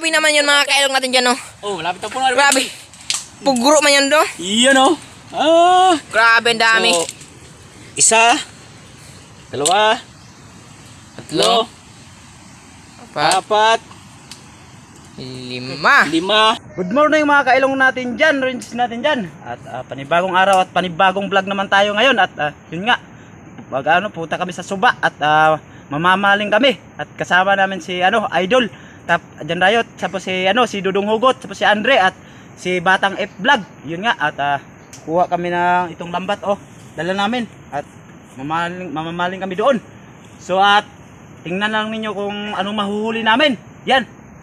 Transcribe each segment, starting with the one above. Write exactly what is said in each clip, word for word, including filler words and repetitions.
Grabe naman yun mga kailong natin dyan, no? Oh, malapit na po nga. Grabe. Pugro man yan, do. Iyan, no? Ah. Grabe, ang dami. So, isa. Dalawa. Tatlo. Apat. Apat. Lima. Lima. Good morning mga kailong natin dyan, ranges natin dyan. At uh, panibagong araw at panibagong vlog naman tayo ngayon. At uh, yun nga, wag ano, punta kami sa Suba at uh, mamamaling kami. At kasama namin si ano, Idol, tap Jan Rayot, tapos si ano, si Dudong Hugot, tapos si Andre at si Batang F Vlog. Yun nga, at uh, kuha kami ng itong lambat, oh, dala namin at mamaling, mamamaling kami doon. So at tingnan lang ninyo kung anong mahuhuli namin. Yan.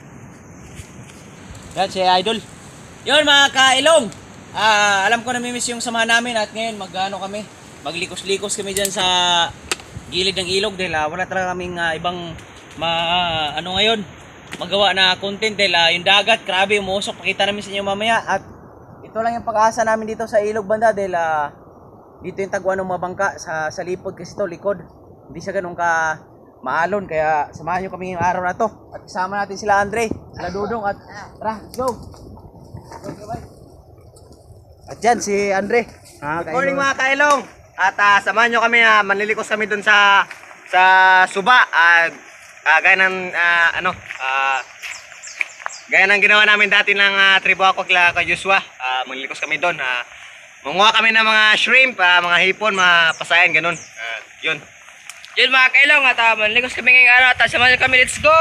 Yan si Idol. Yun mga kailong. Ah, alam ko namimiss yung samahan namin at ngayon mag-ano kami, maglikos-likos kami diyan sa gilid ng ilog dahil uh, wala talaga kaming uh, ibang ma uh, ano ngayon magawa na content dahil uh, yung dagat grabe umuusok, pakita namin sa inyo mamaya. At ito lang yung pag-asa namin dito sa ilog banda dahil uh, dito yung taguan ng mga bangka sa sa lipod kasi to likod. Hindi siya ganun ka maalon, kaya samahan nyo kami ngayong araw na to at kasama natin sila Andre, sila Dudong at tara, let's go. At yan si Andre. Ah, good morning mga kailong. At uh, samahan nyo kami, uh, manlilikos kami dun sa sa Suba. Uh, uh, gaya ng uh, ano uh, gaya ng ginawa namin dati ng uh, tribo ako kila kay Joshua. Uh, manlilikos kami dun. Uh, manguha kami ng mga shrimp, uh, mga hipon, mga pasayan, ganun. Uh, yun. Yun mga kailong at uh, manlikos kami ngayong araw at samahan kami, let's go!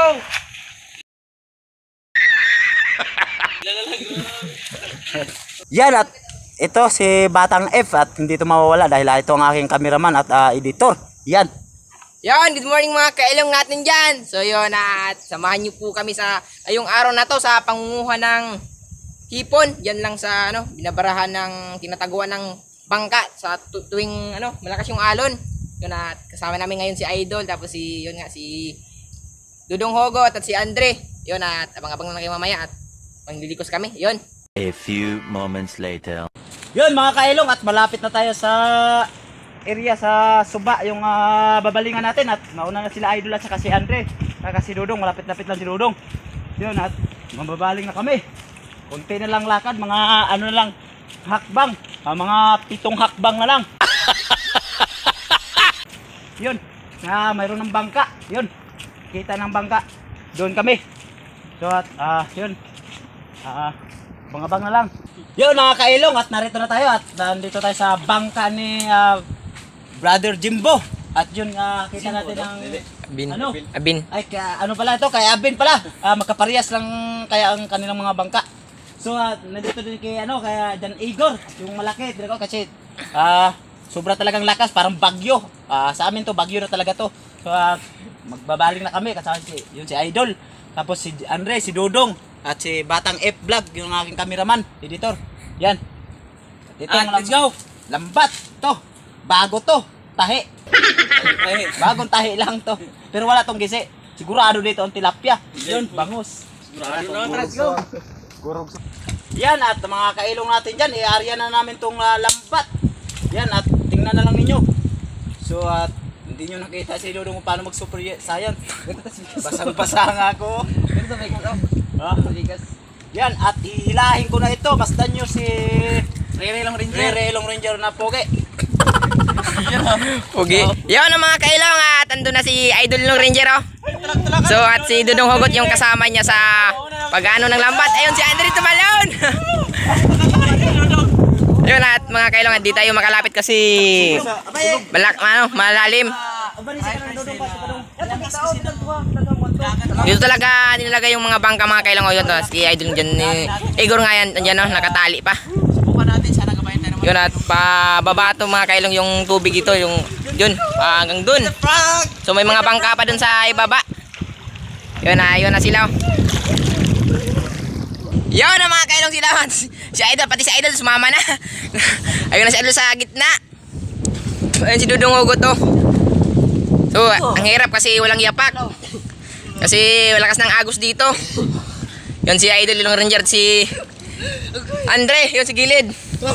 Yan at ito si Batang F at hindi ito mawawala dahil uh, ito ang aking cameraman at uh, editor. Yan. Yan, good morning mga kailong natin dyan. So yun at samahan niyo po kami sa ayong araw na to sa pangunguha ng hipon. Yan lang sa ano, binabarahan ng tinataguan ng bangka sa tu tuwing ano, malakas yung alon. Yun at kasama namin ngayon si Idol, tapos si yun nga si Dudong Hugot at si Andre. Yun at abang-abang na kayo mamaya at manglilikos kami. Yun. A few moments later. Yun mga kailong at malapit na tayo sa area sa Suba, yung uh, babalingan natin at mauna na sila Idol at saka si Andre, saka si Dudong, malapit-lapit lang si Dudong. Yun at mababaling na kami. Kunti na lang lakad, mga ano na lang hakbang, uh, mga pitong hakbang na lang. Yun, na mayroon ng bangka. Yun, kita ng bangka. Doon kami. So at uh, yun, ah uh, bang-abang na lang. Yun mga kailong at narito na tayo at nandito tayo sa bangka ni uh, Brother Jimbo. At yun, uh, kita natin ang Abin. ano? Abin. Ay, kaya, ano pala ito? Kaya Abin pala. Uh, magkaparehas lang kaya ang kanilang mga bangka. So uh, nandito din kay ano, kaya Jan Igor, yung malaki. Dito kasi ah uh, sobra talagang lakas, parang bagyo. Uh, sa amin to, bagyo na talaga to. So uh, magbabaling na kami kasama si yun si Idol. Tapos si Andre, si Dudong at si Batang F Vlog, yung aking cameraman, editor. Yan. Dito At let's go. Lambat to. Bago to. Tahi. Bagong tahi lang to. Pero wala tong gisi. Sigurado dito ang tilapia. Yun, bangus. Sigurado na. Let's go. Yan at mga kailong natin diyan, i-area na namin tong uh, lambat. Yan at tingnan na lang ninyo. So at hindi nyo nakita si Dudong kung paano mag-super science. Basang-basa nga ako. Ah, yan at ihilahin ko na ito. Basta nyo si Rerelong Ranger. Rerelong Ranger na pogi. Pogi. Yan ang mga kailong at andun na si Idol ng Ranger, oh. So at si Dudong Hugot yung kasama niya sa pag-ano ng lambat. Ayun si Andre tumalon. Yun at mga kailong, hindi tayo makalapit kasi malak, ano, malalim. Dito talaga nilagay yung mga bangka mga kailong. Yun to, si Idol dyan, ni Igor nga yan, dyan, no, nakatali pa. Yun at pababa to mga kailong yung tubig ito, yung yun, uh, hanggang dun. So may mga bangka pa dun sa ibaba. Yun na, yun na sila. Yun na mga kailong sila. Si Idol, pati si Idol sumama na. Ayun na si Idol sa gitna. Ayun si Dudong Hugot to. So ang hirap kasi walang yapak. Kasi malakas ng agos dito. Yun si Idol yung Ranger, si Andre, yun si gilid.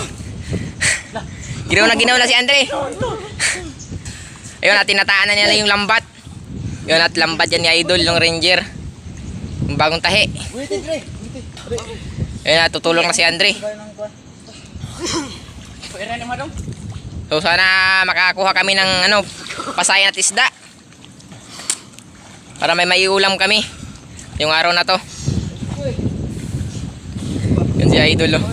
Ginaw na ginaw na si Andre. Ayun at tinataan na nila yung lambat. Yun at lambat yan ni Idol yung Ranger. Yung bagong tahi. Wait, Andre. Wait, Ayun na, tutulong na si Andre. Pwede naman dong. So sana makakuha kami ng ano, pasayan at isda. Para may maiulam kami. Yung araw na to. Yun si Idol oh.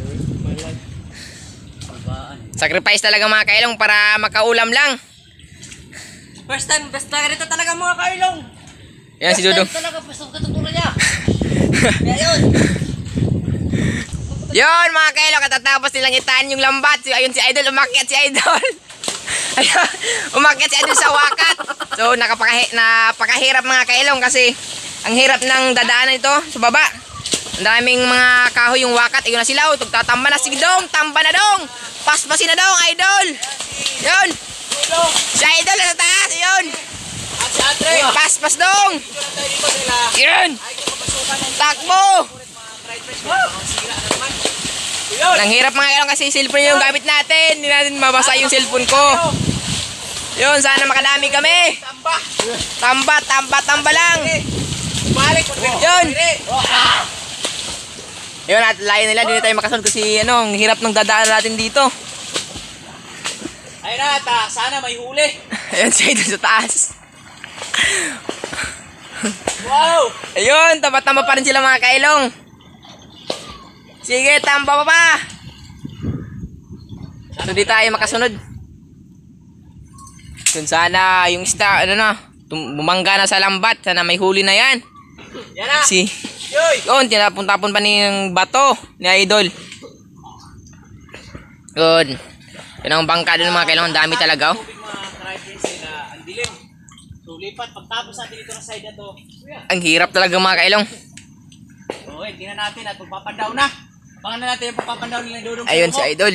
Sacrifice talaga mga kailong para makaulam lang. First time, best talaga dito talaga mga kailong. Yan si Dudong. Best time talaga, best of katutulong niya. Kaya yun. Yun mga kailong, katatapos nilang itaan yung lambat. Ayun si Idol, umakyat si Idol. Ayun, umakyat si Idol sa wakat. So nakapakahi, napakahirap mga kailong kasi ang hirap ng dadaanan ito sa baba. Ang daming mga kahoy yung wakat. Ayun na sila, tugtatamba na si Dong. Tamba na Dong. Paspasin na Dong, Idol. Yun. Si Idol na sa taas, yun. Paspas Dong. Yun. Takbo. Nang hirap mga kailong kasi cellphone yung gamit natin. Hindi natin mabasa yung cellphone ko. Yun, sana makadami kami. Tamba, tamba, tamba lang. Yun. Yun, at layo nila. Hindi na tayo makasunod kasi ano, ang hirap ng dadaan natin dito. Ayun na, ta, sana may huli. Ayun, siya dito sa taas. Wow! Ayun, tamba-tamba pa rin sila mga kailong. Sige, tamba pa pa. So di tayo makasunod. Kung sana yung isda, ano na, tum- bumangga na sa lambat. Sana may huli na yan. Yan na! Si, Yoy! yun, tinapon-tapon pa ni yung bato ni Idol. Yun. Yun ang bangka doon mga kailong. Ang dami talaga oh. Tubig mga ka-riders sila, ang dilim. So lipat, pagtapos natin dito ng side na to. Ang hirap talaga mga kailong. So, eh, tingnan natin at magpapandaw na. Abangan na natin yung pagpapandaw nila Dudong. Ayun si Idol.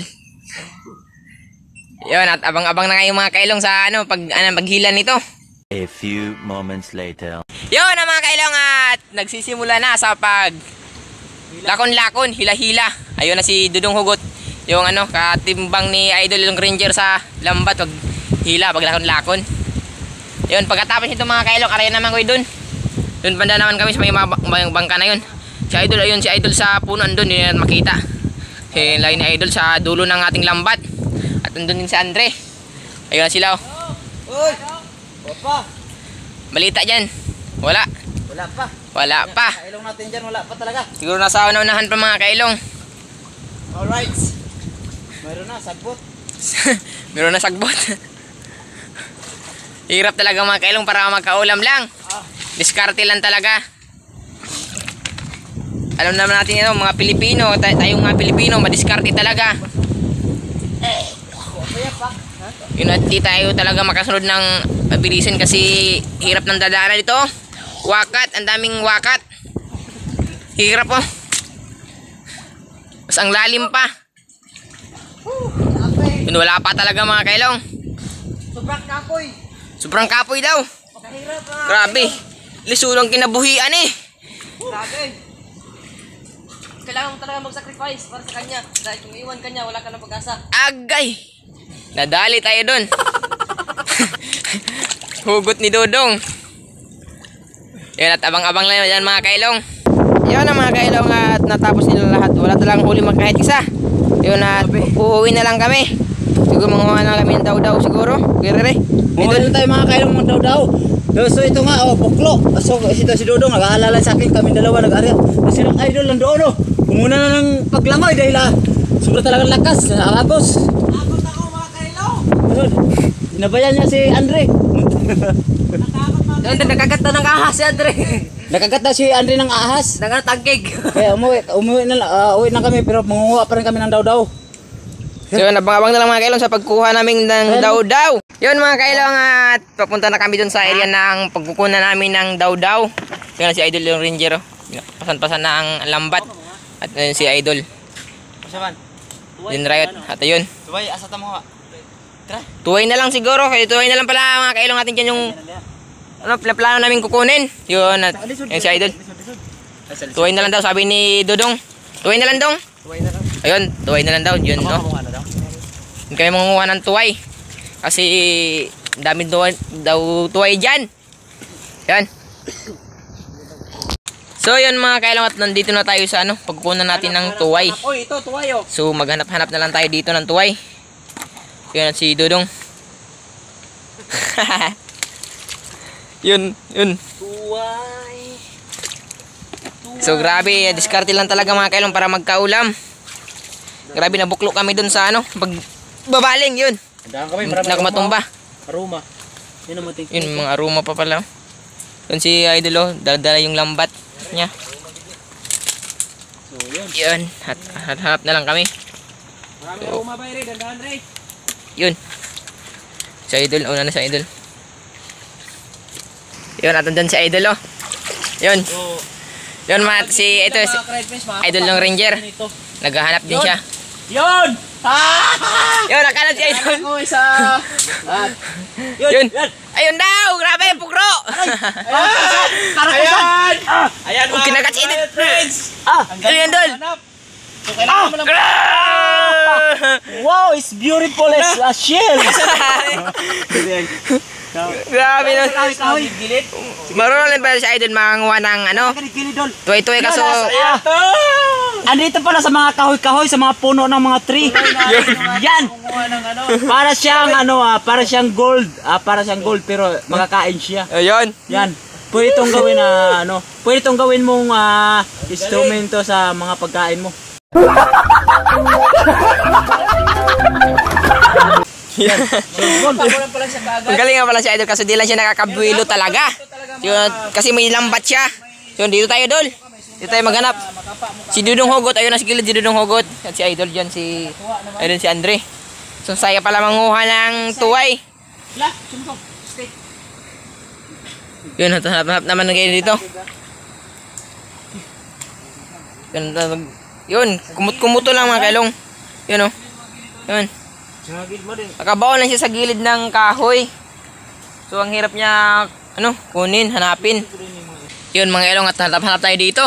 Yun, at abang-abang na ngayon mga kailong sa ano, pag, ano, paghila nito. A few moments later. Yun ang mga kailong at nagsisimula na sa pag lakon-lakon, hila-hila. Ayun na si Dudong Hugot. Yung ano, katimbang ni Idol yung ranger sa lambat, pag hila, pag lakon-lakon. Yun, pagkatapos nito mga kailong, araya naman ko dun. Dun banda naman kami sa may mga mga bangka na yun. Si Idol, ayun si Idol sa puno andun, hindi natin makita. Si lain ni Idol sa dulo ng ating lambat. At andun din si Andre. Ayun na sila oh. Uy! Opa! Balita dyan. Wala. Wala pa. Wala pa. Kailong natin dyan, wala pa talaga. Siguro nasa una-unahan pa mga kailong. Alright. Mayroon na, sagbot. Meron na sagbot. Hirap talaga mga kailong para magkaulam lang. Diskarte lang talaga. Alam naman natin yun, mga Pilipino, tay tayong mga Pilipino, madiskarte talaga. Yun at di tayo talaga makasunod ng mabilisin kasi hirap ng dadaanan dito. Wakat, ang daming wakat. Hirap oh. Mas ang lalim pa. Yun, wala pa talaga mga kailong. Sobrang kapoy. Sobrang kapoy daw. Mahirap ah. Grabe. Lisulang kinabuhian eh. Grabe. Kailangan mo talaga mag-sacrifice para sa kanya. Dahil kung iwan kanya, wala ka na pag-asa. Agay. Nadali tayo dun. Hugot ni Dudong. Yun at abang-abang lang yan mga kailong. Yun na mga kailong at natapos nila lahat. Wala talang huli mag kahit isa. Yun at uuwi na lang kami. Siguro manguha na kami ng daw-daw siguro. Gire-re. Dito tayo mga kailong mga daw-daw. So ito nga, oh, puklo. So ito si Dudong, nag-aalala sa akin, kami dalawa nag-aalala. Kasi ng Idol nandoon, oh. Umuna na ng paglangoy dahil ah, sobra talagang lakas, agos. Takot ako mga kailong. Ayun, Binabayan niya si Andre. Yan, nakagat na ng ahas si Andre. Nakagat na si Andre ng ahas. Nangatagig. Kaya umuwi, umuwi na, uh, uwi na kami pero mangunguha pa rin kami ng daw-daw. So yun, abang-abang na lang mga kailong sa pagkuha namin ng daw-daw. Yun mga kailong at papunta na kami dun sa area ng pagkukunan namin ng daw-daw. Yun na si Idol yung ranger. Oh. Pasan-pasan na ang lambat. At yun si Idol. Pasaman. Din Riot. At ayun. Tuway, asa ta mo. Tara. Tuway na lang siguro. Kaya tuway na lang pala mga kailong natin dyan yung ano, plano namin kukunin. Yun at yun si Idol. Tuway na lang daw sabi ni Dudong. Tuway na lang dong. Tuway na lang. Ayun, tuway na lang daw. Yun no. Hindi kayo mangunguha ng tuway. Kasi dami daw, daw tuway dyan. Yan. So yun mga kailong, at nandito na tayo sa ano, pagkukunan natin ng tuway. Oy, ito, tuway oh. So maghanap-hanap na lang tayo dito ng tuway. Yun at si Dudong. Yun, yun. Tuway. So grabe, diskarte lang talaga mga kailong para magkaulam. Grabe, nabuklo kami dun sa ano, pag babaling yun. Andahan kami, Hindi na ako matumba. Aroma. Yun ang mating. Yun, mga aroma pa pala. Yun si Idol oh, dala-dala yung lambat niya. So, yun. Yun, hat hat na lang kami. Marami aroma ba, Ray? Dandahan, Ray. Yun. Si Idol, una na si Idol. Yun, at nandun si Idol oh. Yun. So, Yun mga, si, ito, si, mga Craig Fish, mga Idol ng Ranger. ito. Naghahanap din Yun. siya. Yun! Ah! Yun, nakalat si Idol. Ako isa. Ah. Yun, Yun. yun. Ayun daw, grabe, pukro. Ayan! Ayan! Ah! Ayan Oh, kinagat si Idol. friends! Ah, ano yan, Dol? So, kailangan mo lang... Wow, it's beautiful as a shell! Grabe nun. Kawit, kawit. Gilid. Marunong din pala si Idol manganguha ng ano, Gilid, Dol. tuway-tuway kaso. Ah, andito pala sa mga kahoy-kahoy, sa mga puno ng mga tree. Yan! Para siyang ano ah, para siyang gold. Ah, para siyang gold pero makakain siya. Ayun. Yan. Pwede itong gawin na ano, pwede itong gawin mong ah, instrumento sa mga pagkain mo. Ang galing nga pala si Idol kasi di lang siya nakakabuilo talaga. Yun, kasi may lambat siya. Yun, dito tayo, Dol. Dito tayo maghanap. Si Dudong Hugot, ayun na si gilid si Dudong Hugot. At si Idol dyan, si, ayun si Andre. So saya pala manguha ng tuway. Yun, hanap-hanap naman kayo dito. Yun, yun kumut-kumuto lang mga kailong. Yun o. Yun. Nakabaon lang siya sa gilid ng kahoy. So ang hirap niya ano, kunin, hanapin. Yun mga ilong, at hanap-hanap tayo dito.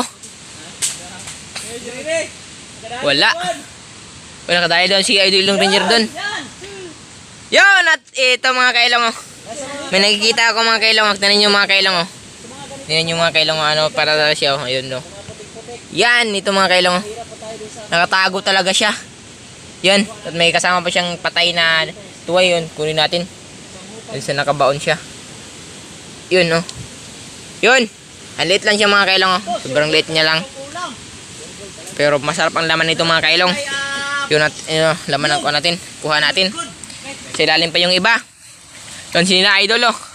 Wala. Wala ka tayo doon, si Idol yung Ranger doon. Yun, at ito mga kailong oh. May nakikita ako mga kailong, tignan nyo mga kailong oh. Tignan nyo mga kailong ano, para siya oh. Ayun no. Yan, ito mga kailong oh. Nakatago talaga siya. Yan, at may kasama pa siyang patay na tuway yun. Kunin natin. Yun sa nakabaon siya. Yun, no. Yun. Ang liit lang siya mga kailong, oh. Sobrang liit niya lang. Pero masarap ang laman nito mga kailong. Yun, at yun, laman ng kuha natin. Kuha natin. Sa ilalim pa yung iba. Yun, sinila Idol, oh.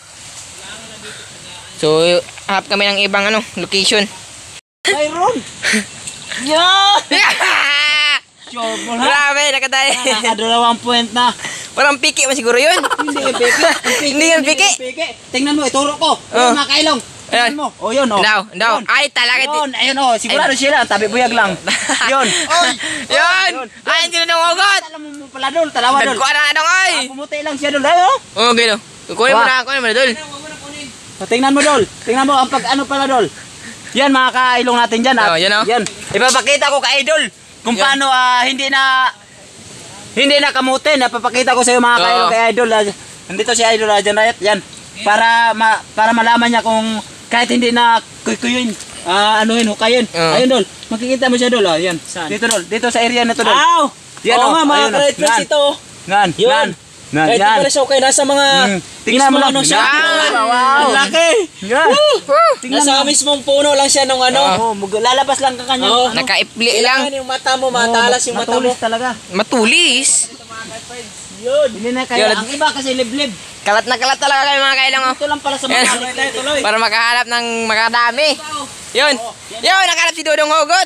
So, hap kami ng ibang ano, location. Mayroon! Yan! Grabe, nakadali. Nakadalawang point na. Parang piki man siguro yun. Hindi yung peke. Hindi yung piki. Tingnan mo, ituro ko. Ayun, mga kailong. Tingnan mo. O, yun, o. Daw, daw. Ay, talaga. Yun, ayun, o. Sigurado sila. Tabi buyag lang. Yun. Yun. Ay, hindi na nangugot. Alam mo pala, Dol. Talawa, Dol. Nagkuha na anong ay. Pumuti lang siya, Dol. Ayun, Oo, gino. Kukunin mo na, kukunin mo na, Dol. o. Tingnan mo, Dol. Tingnan mo, ang pag ano pala, Dol. Yan, mga kailong natin dyan. Oh, yan, o. Yan. Ipapakita ko kay Idol kung Yan. paano ah, hindi na hindi na kamutin. Napapakita ko sa iyo mga Oo. kailong kay Idol. ah. Nandito si Idol ah, dyan, Riot. Yan. Para ma, para malaman niya kung kahit hindi na kuykuyin, ah, anuhin, hukayin. Oo. Ayun, Dol. Makikita mo siya, Dol. Ah. Yan. Dito, Dol. Dito sa area na to, Dol. Aw! Yan, Oo oh. nga, mga Ayun, oh. Craig Fish Yan. ito. Ngan. Yun. Ngan. Ngan. Kahit di Yan. pala siya okay, nasa mga Mm. Tingnan mo mismo lang. ano siya. Yan. Wow. Ang laki! Yan. Tingnan Nasa mo. mismong puno lang siya nung ano. Oh, mag- lalabas lang ka kanya. Oo. ano. Nakaipli lang. Kailangan yung mata mo, matalas yung mata mo. Matulis talaga. Matulis. Yun. Hindi na kaya. Yun. Ang iba kasi liblib. Kalat na kalat talaga kayo mga kailang, oh. Ito lang pala sa Yan. mga Tayo tuloy. Para makahanap ng makadami. Yun. Yun, nakahanap si Dudong Hugot.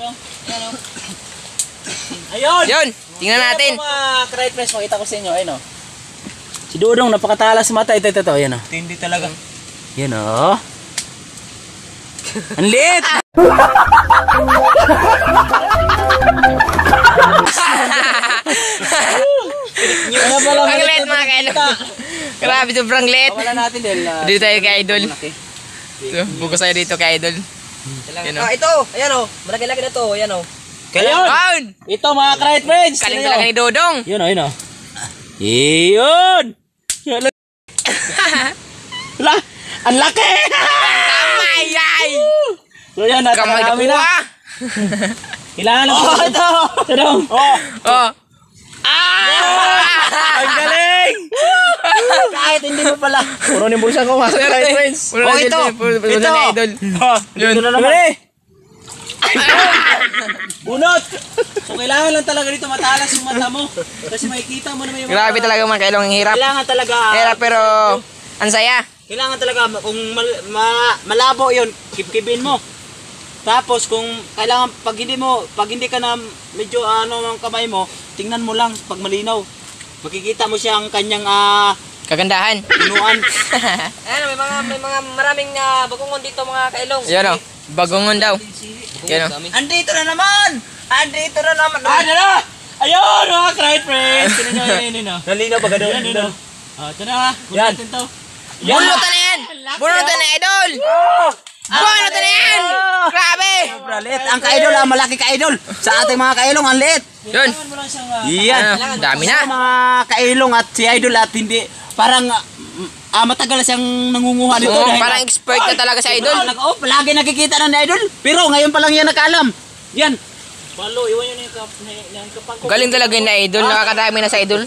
Ayun! Yun, tingnan natin. Ito mga Craig Fish, makita ko sa inyo. Ayun o. Si Dudong, napakatalas sa mata. Ito, ito, ito. Ayun o. Hindi talaga. Yan o. Ang liit! Ano pala Ang liit mga kailang. Grabe, sobrang liit. Wala natin din. Uh, Dito tayo kay Idol. So, bukas tayo dito kay Idol. Yun, oh. Ah, ito. Ayan o. Malaki-laki na to. Ayan o. Ayun! Ayun! Ito mga Craig Friends! Kaling talaga ni Dodong. Yun o, yun o. Yun! Wala! Ang laki! Tama, yay! So yan, Kamay ka natakami na. kuha. Kailangan lang. Oh, ito! Ito dong. Oh! Oh. Ah! Ang galing! Kahit hindi mo pala. Puro ni bulsa ko, masok tayo, friends. Puro Oh, na ito. dyan, puro- puro Ito. na idol. Oh, Yun. dito na naman. Bunot! So kailangan lang talaga dito matalas yung mata mo. Kasi makikita mo naman yung Grabe talaga mga kailong, ang hirap. Kailangan talaga. Hirap pero ang saya. Kailangan talaga kung mal, ma, malabo 'yon, kibkibin mo. Tapos kung kailangan pag hindi mo, pag hindi ka na medyo ano ang kamay mo, tingnan mo lang pag malinaw. Makikita mo siya ang kanyang ah, Kagandahan. punuan. Ayan, may mga, may mga maraming uh, bagungon dito mga kailong. Yan o. Bagongon daw. Yan o. Andito na naman. Andito na naman. Ah, na! Ayun, mga cried friends! Tinan nyo, yun, yun, yun. Nalinaw ba ganun? Yan, yun, yun. Ah, ito na, Yan. bunutin to. Bunutan na yan! Bunutan na idol! Bunutan na yan! Grabe! Liit. Ang ka-idol, ang malaki ka-idol. Sa ating mga kailong, ang liit. Yun. Kailangan mo lang siyang... ah, Yan. Ano, dami na. Sa mga kailong at si idol at hindi, parang ah, matagal na siyang nangunguha dito. Oo, dahil- parang expert na talaga si idol. Oh, nag- oh, palagi nakikita na ni idol. Pero ngayon pa lang yan nakaalam. Yan. Palo, iwan yun yung kap... yung kapang ko. Galing talaga yung na idol. Nakakadami na sa idol.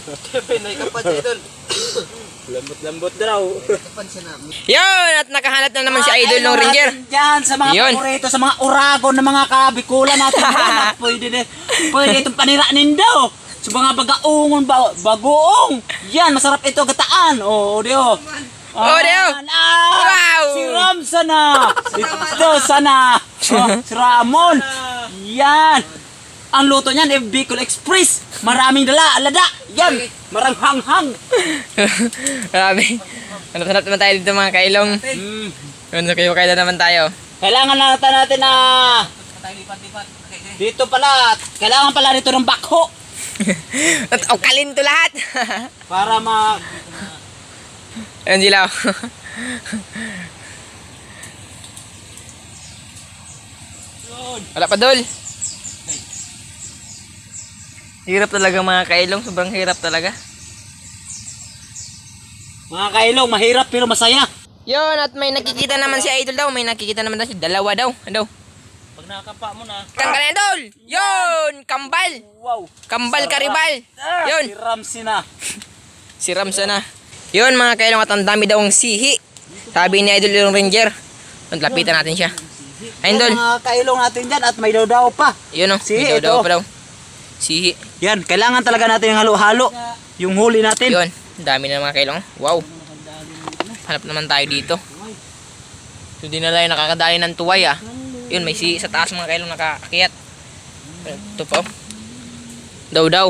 Lambot-lambot daw. Yun! At nakahanap na naman si idol ng Ranger. Yan, sa mga Yun. paborito, sa mga uragon ng mga kabikulan natin. Yan, at pwede, din, pwede itong paniranin daw. Sa mga bagaungon, ba, bagoong. Yan, masarap ito gataan. Oo, oh, dio. Oh, dio. Ah, Wow. Si Ram sana. Ito sana. Oh, si Ramon. Yan. Ang luto niyan, eh, Bicol Express. Maraming dala, alada. Yan, maranghanghang. Grabe. Hanap-hanap naman tayo dito mga kailong. Mm. Yun, so kayo kaila naman tayo. Kailangan natin natin na dito pala, kailangan pala dito ng bakho At ukalin to lahat. para ma Ayun sila. Wala pa dol. Hirap talaga mga kailong, sobrang hirap talaga. mga kailong, mahirap pero masaya. Yun, at may nakikita naman si idol daw, may nakikita naman daw si dalawa daw. Ano daw? Pag nakakapa mo na. Kang kanan idol. Yun, kambal. Wow. Kambal karibal. Yun. Si Ramsey na. Si Ramsa na. Yun mga kailong, at ang dami daw ang sihi. Sabi ni idol yung Ranger. Yun, lapitan natin siya. Ayun dol. Mga kailong natin dyan at may daw pa. Yun o, Sihi, may daw daw ito. pa daw. Sihi. Yan, kailangan talaga natin yung halo-halo. Yung huli natin. Yun, ang dami na mga kailong. Wow. Hanap naman tayo dito. So di na tayo nakakadali ng tuway ah. Yun, may si sa taas mga kailong nakaakyat. Ito pa oh. Daw daw.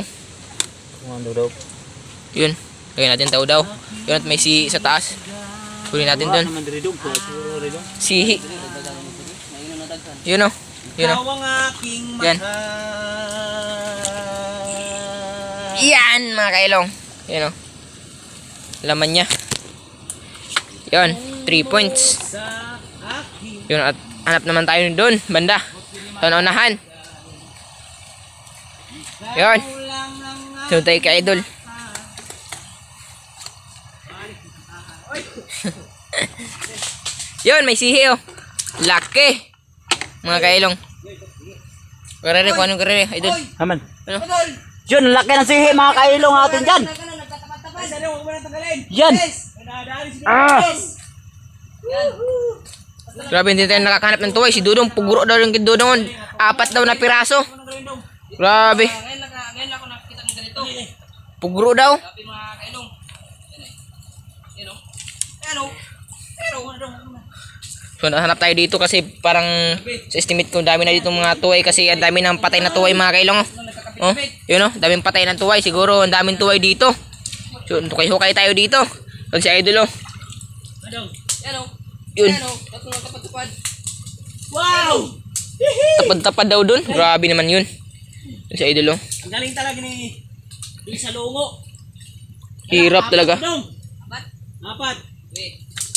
Yun. Lagyan natin daw daw. Yun at may si sa taas. Huli natin dun. Sihi. Yun oh. Yun oh. Ang aking Yan. Yan mga kailong. Yun oh. Laman niya. Yun, three points. Yun, at hanap naman tayo doon, banda. Sa unahan. Yun. Doon tayo kay idol. Yun, may sihi oh. Laki. Mga kailong. Karere, kung anong karere, idol. Aman. Ano? Yun, laki ng sihi mga kailong natin dyan. Yan. Ah. Grabe, hindi tayo nakakahanap ng tuway. Si Dudong, puguro daw yung Dudong. Apat daw na piraso. Grabe. Ngayon, naka, ngayon ako nakikita ng ganito. Puguro daw. Sabi mga kailong. Ano? Ano? Ano? So, nahanap tayo dito kasi parang sa estimate ko, dami na dito mga tuway kasi ang dami ng patay na tuway mga kailong. Oh, yun oh, daming patay ng tuway. Siguro, ang daming tuway dito. So, hukay-hukay tayo dito. Pag si idol oh. Ano? Yun. Ano? Tatlo ng tapad-tapad. Wow! Tapad-tapad daw dun. Grabe naman yun. Pag si idol oh. Ang galing talaga ni yung sa lungo. Hirap talaga. Dong. Apat? Apat. Wait.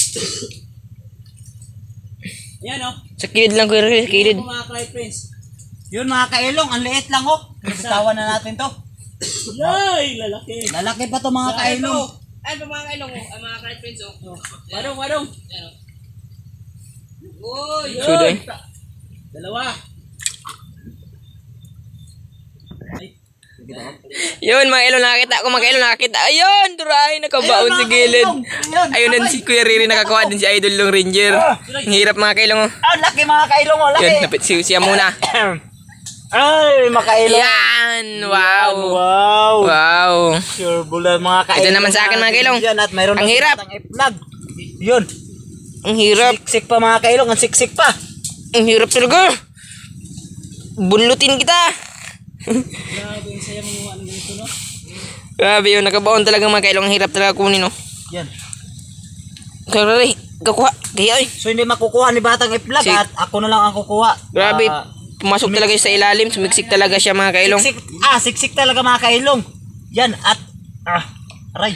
Ayan oh. Sa kilid lang ko sa kilid. Mga cried friends. Yun mga kailong, ang liit lang oh. Bitawan na natin to. Yay! Lalaki. Lalaki pa to mga kailong. Ay, pa mga kailong, oh. Ay, mga cried friends, oh. Wadong, wadong. Ano? Uy! So, doon. Dalawa. Yun, mga ilong nakakita ko, mga ilong nakakita. Ayun, turay, nakabaon sa gilid. Ayun din si Kuya Riri, nakakuha din si Idol Long Ranger. Ang hirap mga kailong. Oh. Ah, laki mga kailong mo, laki. Yun, napit si siya muna. Ay, mga kailong. Yan, wow. Wow. Wow. Sure bulan mga kailong. Ito naman sa akin, mga kailong. Yan, at mayroon Ang na hirap. silang i-vlog. Yun. Ang hirap. Siksik pa mga kailong, ang siksik pa. Ang hirap talaga. Bunlutin kita. Grabe, yung saya mo ano ganito, no? Grabe yun, nakabaon talaga mga kailong. Ang hirap talaga kunin, no? Yan. Kuya Riri, kakuha. Kaya, ay. So hindi makukuha ni Batang i-vlog Sik. at ako na lang ang kukuha. Grabe, Ah, pumasok talaga siya sa ilalim. Sumiksik talaga siya mga kailong. siksik. Ah, siksik talaga mga kailong. Yan, at ah, aray.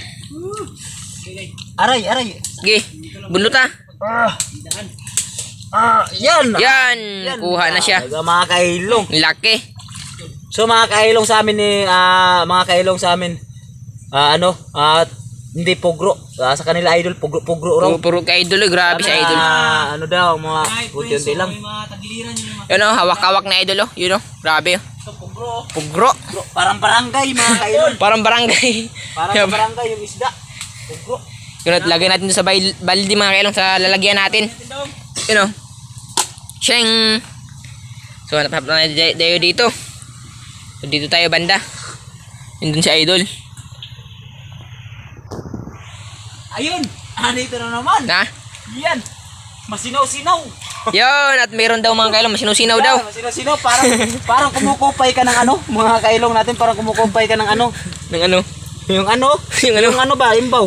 Aray, aray. Sige, bunluta. Ah. Ah, yan. Yan, kuha na siya. Talaga mga kailong. Laki. So mga kailong sa amin ni ah, mga kailong sa amin ah, ano, at hindi pugro. Ah, sa kanila idol pugro pugro raw. Puro, puro ka idol, eh. Grabe si idol. Ah, ano daw mga Ay, puti pre, so lang. may mga tagiliran yun yung mga Yun o, hawak-hawak na idol o. Yun o, grabe o. pugro. Pugro. Pugro, parang barangay mga kailong. Parang barangay. Parang sa barangay yung isda. Pugro. Yun o, lagay natin sa bail- baldi mga kailong sa lalagyan natin. Yun o. Sheng. So, hanap-hanap na tayo dito. So, dito tayo banda. Yun dun si idol. Ayun, ah, dito na naman. Na? Yan. Masinaw-sinaw. Yun, at meron daw mga kailong, masinusinaw daw. Yan, Masinaw-sinaw, parang parang kumukupay ka ng ano, mga kailong natin, parang kumukupay ka ng ano. Ng ano? Yung ano? Yung ano? Yung ano ba? Imbaw.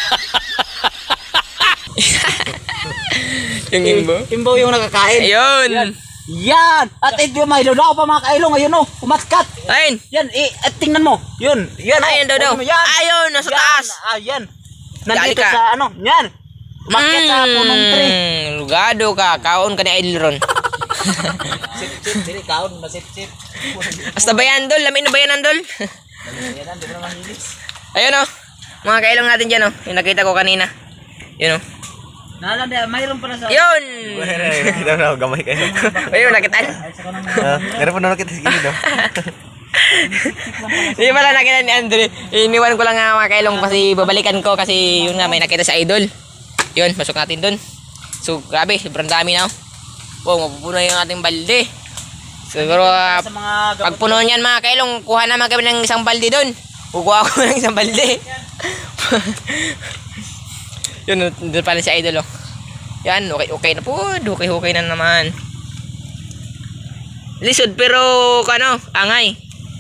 Yung imbo. Imbaw yung nakakain. Ayun. Yan! At ito yung may daw pa mga kailong. Ayun o, umatkat. Ayun. Yan, eh, at tingnan mo. Yun, yan o. Ayun daw daw. Yan. Ayun, nasa Yan. taas. Ah, yan. Nandito Dali ka. sa ano, yan. Umakyat sa punong tree. Mm, lugado ka. Kaon ka ni idol ron. Sip-sip, dili kaon, masip-sip. Hasta bayan dol. Lamin na bayan dol. Yan, di ba naman hilis? Ayun o. Mga kailong natin dyan o. Yung nakita ko kanina. Yun o. Nalang di, mayroon pala sa... Yun! Kita na gamay kayo. Ayun, nakitaan. Pero po na nakita sige no. Hindi pala nakita ni Andre. Iniwan ko lang nga mga kailong kasi babalikan ko kasi yun nga may nakita sa idol. Yun, pasok natin dun. So, grabe, sobrang dami na. Oh, mapupuno yung ating balde. Siguro, uh, Sa mga pag puno niyan mga kailong, kuha naman kami ng isang balde dun. Kukuha ko ng isang balde. Yun, doon pala si idol oh. Yan, okay, okay na po. Okay, okay na naman. Lisod pero, ano, angay.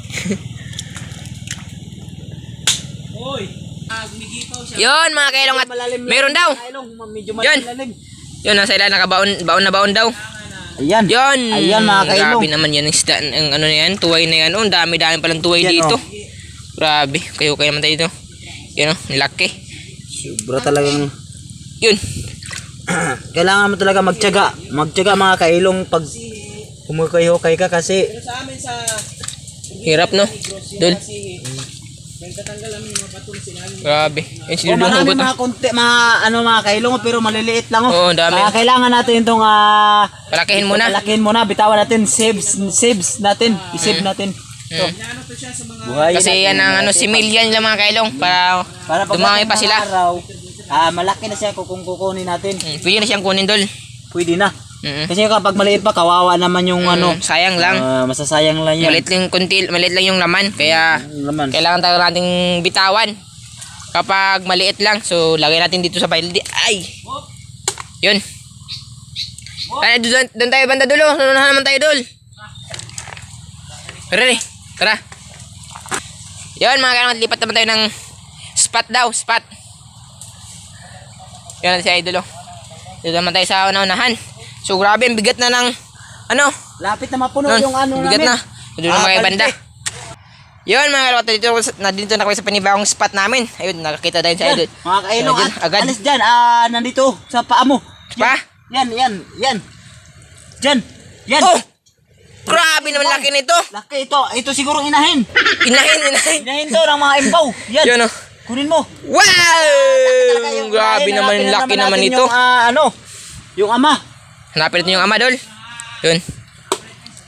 Hoy, ah, gumigipaw siya. Yun mga kailong at meron daw. Kailong, medyo Yan. malalim. Yun, nasa ilan, nakabaon baon na baon daw. Ayan. Yun. Ayan mga kailong. Grabe naman yan. Isda, ang ano na yan, tuway na yan. Oh, ang dami-dami palang tuway Yan, dito. oh. Grabe. Kayo kayo naman tayo dito. Yun oh, nilaki. Sobra talagang... Yun. Kailangan mo talaga magtiyaga. Magtiyaga mga kailong pag humukay-hukay ka kasi Sa amin sa Hirap no. Dol. nagtatanggal namin yung mga batong sinabi. Grabe. Yung si oh, Dudong marami hugot. mga konti, mga ano mga kailong pero maliliit lang oh. Oo, dami. Kaya kailangan natin itong ah Palakihin muna. palakihin muna, bitawan natin, saves saves natin, i-save natin. So, Hmm. Ano to siya sa mga buhayin Kasi natin. yan ang ano, si Million lang mga kailong. Para Para pag dumami pa mga sila. araw, ah malaki na siya kung kukunin natin. Hmm, pwede na siyang kunin dol. Pwede na. Mm. Kasi kapag maliit pa, kawawa naman yung ano, Mm, sayang lang. ah, masasayang lang yan. Maliit lang kunti, maliit lang yung laman. Kaya Naman. kailangan tayo nating bitawan. Kapag maliit lang, so lagay natin dito sa balde. Ay! Yun. Tara, doon, doon tayo banda dulo. Sununahan naman tayo dul. Tara, rin. Tara. Yun, mga kailangan, lipat naman tayo ng spot daw. Spot. Yun natin si Idol. Oh. Dito naman tayo sa una-unahan. So, grabe, ang bigat na ng, ano, Lapit na mapuno Nun, yung ano bigat namin. na. Doon na Ah, mga balde. banda. Yun mga kalawat, dito, na dito na kami sa panibagong spot namin. Ayun, nakakita tayo sa Yan, idol. mga kailong, Ayun, at, agad. alis dyan, ah, nandito, sa paa mo. Pa? Yan, yan, yan. Dyan, yan. Oh! Grabe naman laki nito. Laki ito, ito siguro inahin. Inahin, inahin. Inahin to ng mga imbaw. Yan, Yun o. kunin mo. Wow! Talaga yung Grabe inahin, naman, hanapin na laki naman naman natin ito. Yung, ah, ano, yung ama. Hanapin natin yung ama, dol. Yun.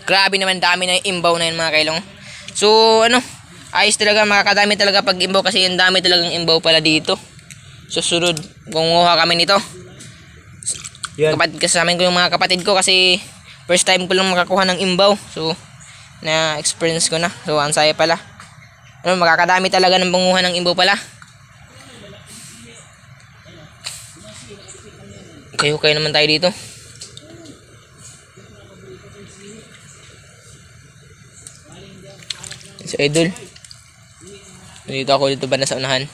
Grabe naman dami na yung imbaw na yun mga kailong. So ano, ayos talaga, makakadami talaga pag imbaw kasi yung dami talagang imbaw pala dito. Susunod, kumuha kami nito. Yan. Kapatid kasama ko yung mga kapatid ko kasi first time ko lang makakuha ng imbaw. So na experience ko na. So ang saya pala. Ano, makakadami talaga ng panguha ng imbaw pala. Kayo kayo naman tayo dito. Si Idol. Dito ako dito ba na sa unahan.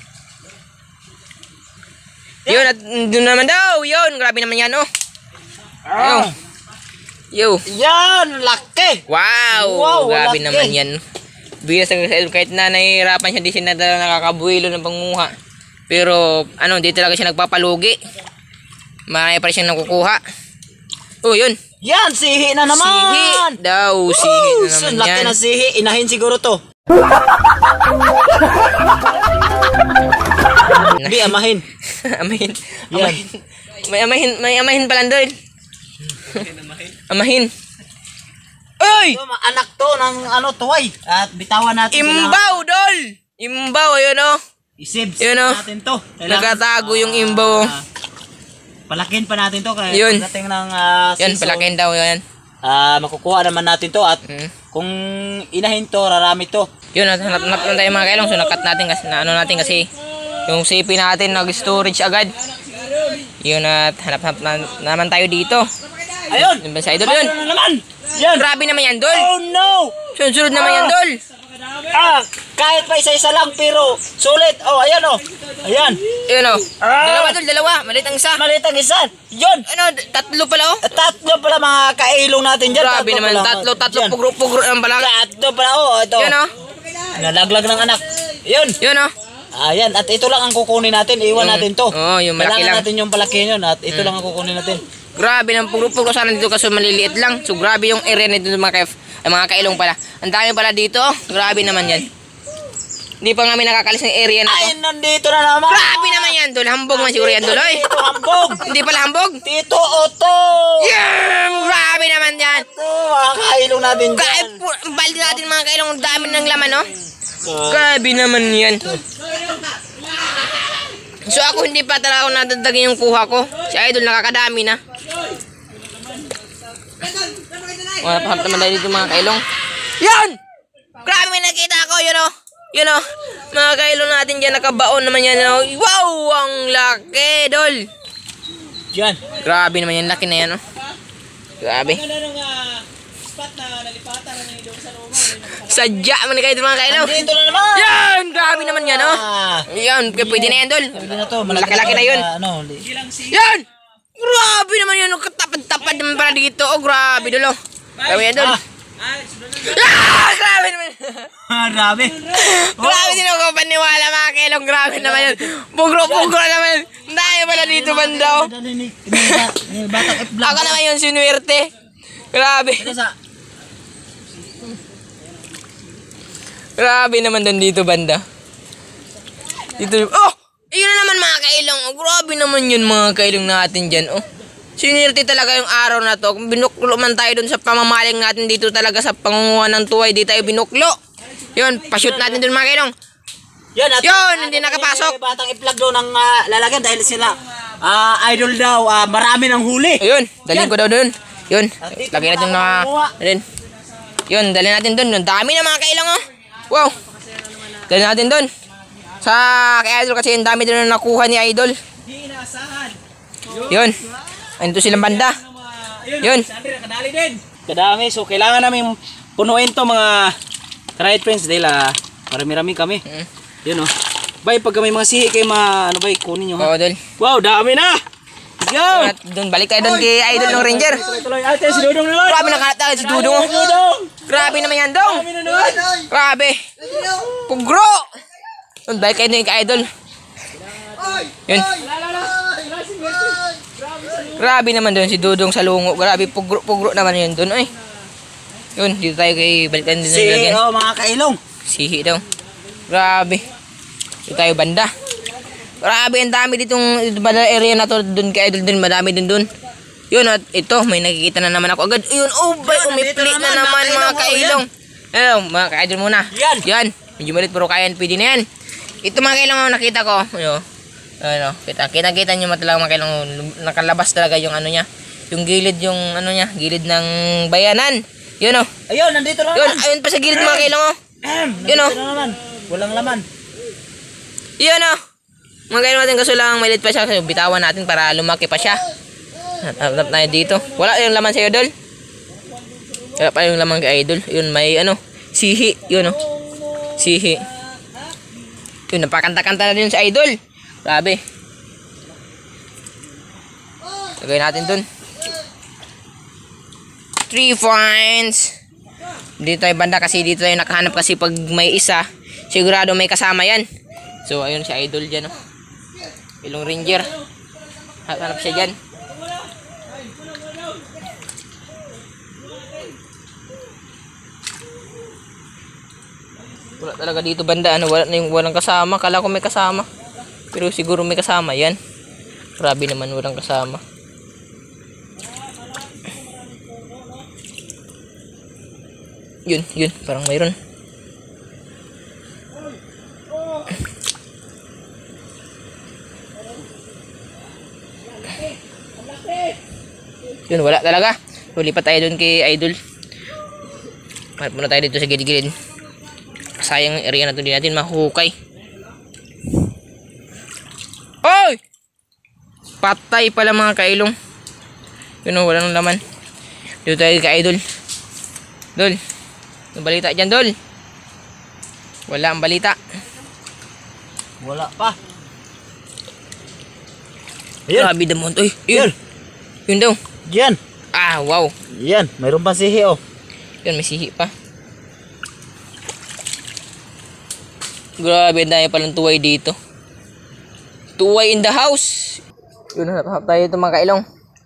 Yun, at doon naman daw. Yun, grabe naman yan, oh. Yo. Yo. Yan, laki. Wow, Wow, grabe laki. naman yan. Bigas ng Idol, kahit na nahihirapan siya, di siya na nakakabuhilo ng panguha. Pero, ano, di talaga siya nagpapalugi. Marami pa rin siyang nakukuha. Oh, yun. Yan, sihi na naman. Sihi daw, sihi Woo! na naman Laki yan. na sihi. Inahin siguro to. Hindi, amahin. Amahin. Yan. Amahin. May amahin, may amahin pala doon. Amahin. Oy! Ito, mga anak to ng ano, tuway. At bitawan natin. Imbaw, dol! Imbaw, ayun oh. Isibs Yun, oh. natin to. Nagkatago yung imbaw. ah, palakin pa natin to. Kaya Yun. pagdating ng ah, Yan, season, palakin daw yan. ah, makukuha naman natin to. At Mm. kung inahin to, rarami to. Yun, hanap-hanap lang tayo mga kailong. So, nakat natin kasi, na, ano natin kasi, yung C P natin, nag-storage agad. Yun, at hanap-hanap na, naman tayo dito. Ayun! Yun ba sa Idol yun? Ano naman? Yan! Grabe naman yan, dol. Oh no! Sunod-sunod naman yan, dol. Ah, kahit pa isa-isa lang pero sulit. Oh, ayan oh. Ayan. Yun oh. Ah. Dalawa, dol, dalawa. Maliit ang isa. Maliit ang isa. Yun. Ano, tatlo pala oh. Tatlo pala mga kailong natin dyan. Grabe naman, pala. tatlo, tatlo, Yan. pugro-pugro ang pala. Tatlo pala oh. Ito. Yun oh. Nalaglag ng anak. Yun. Yun oh. Ayan. At ito lang ang kukunin natin. Iwan Yung- natin to. Oo, yung malaki Kailangan lang. natin yung palaki yun. At ito lang ang kukunin natin. Grabe ng pugro-pugro sana dito kasi maliliit lang. So grabe yung area nito mga kaif, ay mga kailong pala. Ang dami pala dito. Oh. Grabe naman yan. Hindi pa nga kami nakakalis ng area na to. Ay, nandito na naman. Grabe naman yan, dol. Hambog man siguro yan, dol. Oy. Tito hambog. Hindi pala hambog. Tito Otto. Yeah! Grabe naman yan. Ito, mga kailong natin dyan. Kahit baldi natin mga kailong, ang dami ng laman, no? Grabe naman yan. So ako hindi pa talaga ako nadadagin yung kuha ko. Si Idol nakakadami na. Wala pa naman tayo dito mga kailong. Yan! Grabe may nakita ko, yun o. Yun o. Mga kailong natin dyan, nakabaon naman yan. Oh. Wow! Ang laki, Dol. Yan. Grabe naman yan, laki na yan. Oh. Grabe. Ano nung ah, spot na nalipatan na yung sa loob mo. Sadya man kayo mga kailong. Dito na naman. Yan! Grabe naman yan, oh. Ah. Yan, pwede na yan, Dol. Pwede na to. Malaki-laki na yun. Ano, Yan! Grabe naman yun. Katapad-tapad naman pala dito. Oh, grabe, Dol. Oh. Grabe yan, Dol. Ah. Ah! Grabe naman. Ah, grabe. Grabe din ako paniwala mga kailong. Grabe naman yan. Pugro-pugro naman. Dahil pala dito banda. Oh. Batang F-vlog. Ako naman yung sinuwerte. Grabe. Grabe naman doon dito banda. Dito. Oh! Ayun na naman mga kailong. Oh, grabe naman yun mga kailong natin dyan. Oh. Sinirti talaga yung araw na to. Kung binuklo man tayo dun sa pamamaling natin dito talaga sa pangunguha ng tuway, di tayo binuklo. Yun, pashoot natin dun mga kailong. Yan, at Yun, hindi nakapasok. Batang i-plug daw ng ah, lalagyan dahil sila ah, idol daw, ah, marami ng huli. Ayun, dalhin ko daw dun. Yun, dito lagyan natin mga... makakakuha. Dalhin. Yun, dalhin natin dun. Ang dami na mga kailong oh. Wow. Dalhin natin dun. Sa kay Idol kasi ang dami dun na nakuha ni Idol. Yun. Ayun to silang banda. Yun. Kadali din. Kadami. So, kailangan namin punuin to mga tried friends dahil ah, marami-rami kami. Mm. Yun oh. Bay, pag may mga sihi kayo mga, ano bay, kunin nyo Oo, ha. Dol. Wow, dami na! Let's go! At dun, balik tayo dun kay Idol ng Ranger. Tuloy, ate, si Dudong naman! Grabe nakalat tayo si Dudong. oh. Dudong! Grabe naman yan, Dong. Dami na naman! Grabe. Pugro. Dun, balik kayo dun kay Idol. Yun. Grabe naman dun si Dudong sa lungo. Grabe, pugro-pugro naman yun dun. Ay. Yun, dito tayo kay balik tayo dun. Si, lagyan. oh, mga kailong. Sihi daw. Grabe. Dito tayo banda. Grabe, ang dami ditong banda area na to. Dun kay Idol dun, madami din dun. Yun, at ito, may nakikita na naman ako agad. Yun, oh, bay, umipli na naman mga kailong. Ayun, mga kaidol muna. Yan. Yan. Medyo malit pero kaya, pwede na yan. Ito mga kailong ang nakita ko. Ayun. Ano, kita, kita, kita nyo talaga mga kailong, nakalabas talaga yung ano niya. Yung gilid, yung ano niya, gilid ng bayanan. Yun oh. Ayun, nandito na Yun, naman. ayun pa sa gilid mga kailong oh. Yun oh. Nandito na naman. Walang laman. Yun oh. Mga kailong natin kaso lang maliit pa siya. Kasi bitawan natin para lumaki pa siya. Natap na dito. Wala yung laman sa idol. Wala pa yung laman kay idol. Yun may ano, sihi. Yun oh. Sihi. Yun, napakanta-kanta na din sa idol. Grabe. Lagay natin dun. Three points. Dito tayo banda kasi dito tayo nakahanap kasi pag may isa, sigurado may kasama yan. So ayun si idol dyan oh. Ilong ranger. Hanap siya dyan. Wala talaga dito banda, ano, wala na yung walang kasama. Kala ko may kasama. Pero siguro may kasama yan. Grabe naman walang kasama. Yun, yun, parang mayroon. Yun, wala talaga. Lulipat tayo dun kay idol. Hanap muna tayo dito sa gilid-gilid. Sayang area na to, di natin mahuhukay. Oy! Patay pala mga kailong. Yun o, wala nang laman. Dito tayo kay idol. Dol, ang balita dyan dol. Wala ang balita. Wala pa. Ayun. Grabe damon. Uy, yun. Yun daw. Yan. Ah, wow. Yan, mayroon pa sihi oh. Yun, may sihi pa. Grabe, dahil palang tuway dito. Tuway in the house. Yun, hanap tayo ito mga kailong.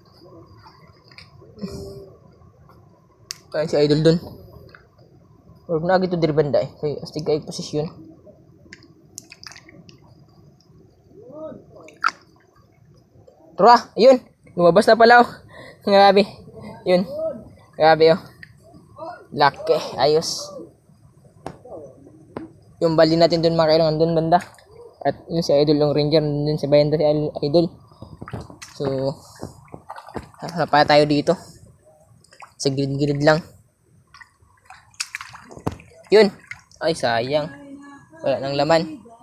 Kaya si idol dun. Huwag na agad ito diri banda eh. Kaya astig kayo posisyon. Tara, yun. Lumabas na pala oh. Grabe. Yun. Grabe oh. Laki. Ayos. Yung bali natin dun mga kailangan dun banda. At yun si idol yung ranger. Dun si bayanda si idol. So, hapa tayo dito. Sa gilid-gilid lang. Yun. Ay, sayang. Wala nang laman.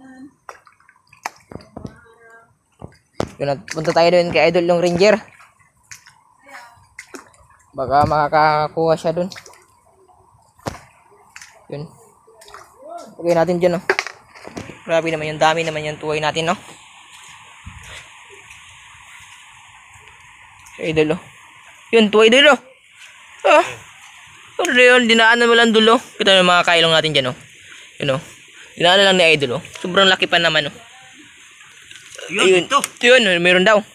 Yun, punta tayo dun kay idol yung ranger. Baka makakakuha siya dun. Yun. Lagay natin dyan, oh. Grabe naman yung dami naman yung tuway natin, no? Idol, oh. Yun, tuway idol, oh. Ah. Pero yun, dinaanan mo lang dulo. Kita yung mga kailong natin dyan, oh. Yun, oh. Dinaanan lang ni idol, oh. Sobrang laki pa naman, oh. Yun, ito. Yun, meron daw.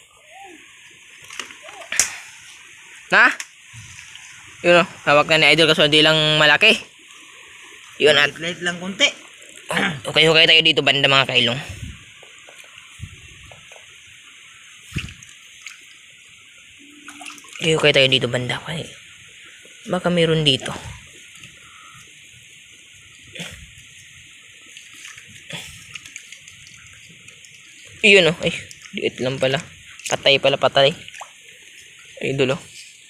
Na? Yun, oh. Hawak na ni idol kasi hindi lang malaki. Yun at Light lang konti. okay, okay tayo dito banda mga kailong. Okay, okay tayo dito banda. Okay. Baka meron dito. Yun oh. Ay, liit lang pala. Patay pala, patay. Ay, dulo.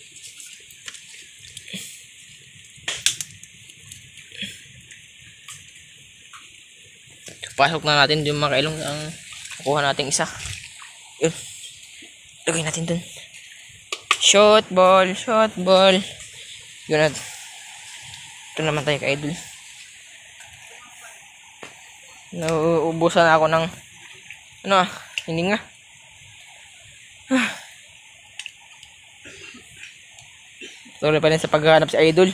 Pasok na natin yung mga kailong ang kukuha natin isa. Yun. Lagay natin dun. Shot ball, shot ball. Yun at. Ito naman tayo ka-idol. Nauubusan na ako ng ano ah, hindi nga. Sorry pa rin sa paghahanap si idol.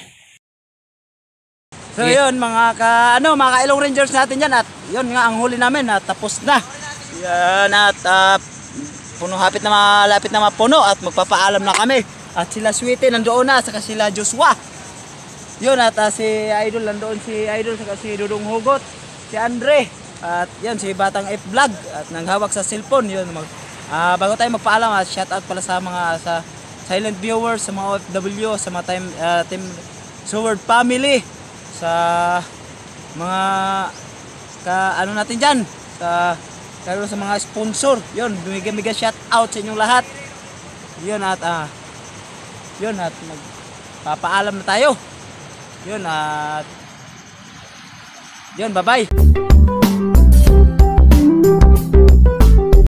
So yun mga ka ano mga kailong rangers natin yan at yun nga ang huli namin at tapos na. Yan at uh, puno hapit na malapit na mapuno at magpapaalam na kami. At sila Sweetie nandoon na saka sila Joshua. Yun at uh, si Idol nandoon si Idol saka si Dudong Hugot, si Andre at yan si Batang F Vlog at nanghawak sa cellphone yun mag uh, bago tayo magpaalam at shout out pala sa mga sa silent viewers, sa mga O F W, sa mga time, uh, team Sword family, sa mga ka ano natin diyan, sa karo sa mga sponsor. Yun, bumigay-bigay shout out sa inyong lahat. Yun at ah yun at magpapaalam na tayo. Yun at yun, bye-bye.